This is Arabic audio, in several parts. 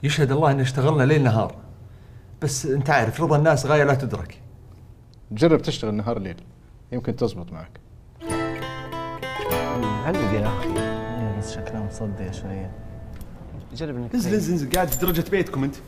يشهد الله ان اشتغلنا ليل نهار، بس انت عارف رضا الناس غايه لا تدرك. جرب تشتغل نهار ليل يمكن تزبط معك. علق يا اخي. بس شكلها مصدية شوية. جرب انك انزل انزل انزل، قاعد في درجة بيتكم انت.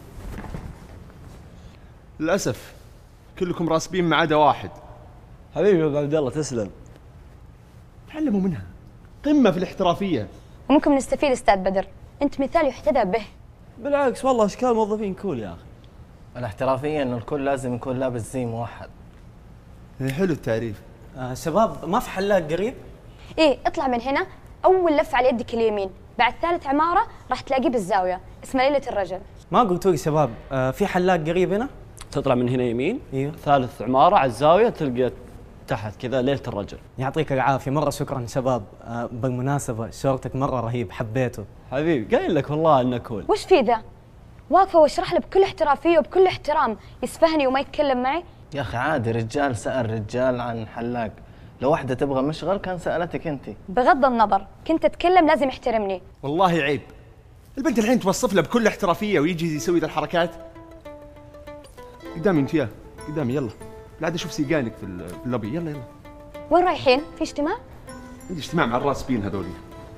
للأسف كلكم راسبين ما عدا واحد. حبيبي يا ابو عبد الله تسلم. تعلموا منها، قمة في الاحترافية. وممكن نستفيد استاذ بدر، انت مثال يحتذى به. بالعكس والله اشكال موظفين كول يا اخي. الاحترافية انه الكل لازم يكون لابس زي موحد. حلو التعريف. شباب ما في حلاق قريب؟ ايه اطلع من هنا، اول لف على يدك اليمين، بعد ثالث عمارة راح تلاقيه بالزاوية، اسمه ليلة الرجل. ما قلتوا لي شباب في حلاق قريب هنا؟ تطلع من هنا يمين، ايوه ثالث عمارة على الزاوية تلقى تحت كذا ليلة الرجل. يعطيك العافية، مرة شكرا شباب. بالمناسبة شورتك مرة رهيب، حبيته. حبيبي قايل لك والله انه كول. وش في ذا؟ واقفة واشرح له بكل احترافية وبكل احترام، يسفهني وما يتكلم معي. يا اخي عادي، رجال سأل رجال عن حلاق، لو واحدة تبغى مشغل كان سألتك انت. بغض النظر، كنت اتكلم لازم يحترمني. والله عيب البنت الحين توصف له بكل احترافية ويجي يسوي ذا الحركات. قدامي انت، يا قدامي يلا، لا عاد اشوف سيقانك في اللوبي. يلا يلا. وين رايحين؟ في اجتماع؟ عندي اجتماع مع الراسبين هذولي.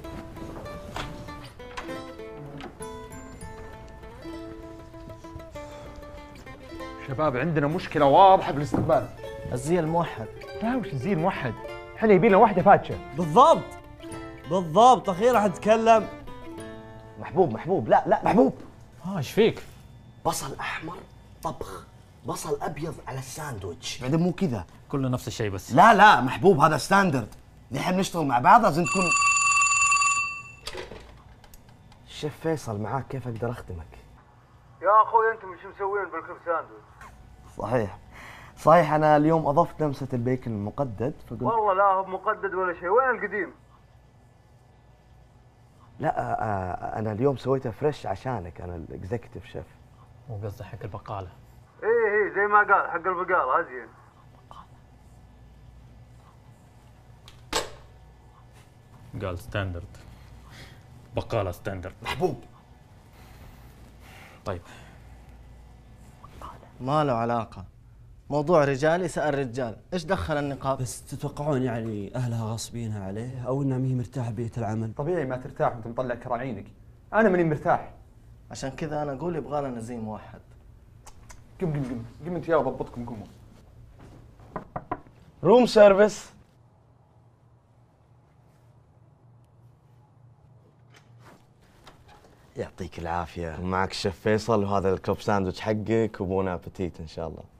شباب عندنا مشكلة واضحة في الاستقبال. الزي الموحد. لا وش الزي الموحد؟ احنا يبي لنا واحدة فاتشة. بالضبط بالضبط، اخيرا حتتكلم. محبوب لا محبوب. ايش فيك؟ بصل احمر طبخ، بصل ابيض على الساندويتش. بعدين مو كذا، كله نفس الشيء بس. لا محبوب هذا ستاندرد، نحن نشتغل مع بعض لازم تكون. الشيف فيصل معاك، كيف اقدر اخدمك؟ يا اخوي انتم ايش مسوين بالكريب ساندويتش؟ صحيح انا اليوم اضفت لمسة البيكن المقدد فقلت. والله لا هو مقدد ولا شيء، وين القديم؟ لا انا اليوم سويته فريش عشانك، انا الاكزيكتيف شيف. مو قصدي حق البقالة. ايه زي ما قال حق البقالة ازين. قال ستاندرد، بقالة ستاندرد. محبوب. طيب ما له علاقة، موضوع رجالي سأل رجال، ايش دخل النقاب؟ بس تتوقعون يعني اهلها غاصبينها عليه او انها ما هي مرتاحة ببيئة العمل؟ طبيعي ما ترتاح وانت مطلع كراعينك. انا ماني مرتاح. عشان كذا انا اقول يبغى لنا زي موحد. قم انت يا ضبطكم قوموا. روم سيرفيس. يعطيك العافية، معك الشيف فيصل وهذا الكلوب ساندويتش حقك وبون ابيتيت ان شاء الله.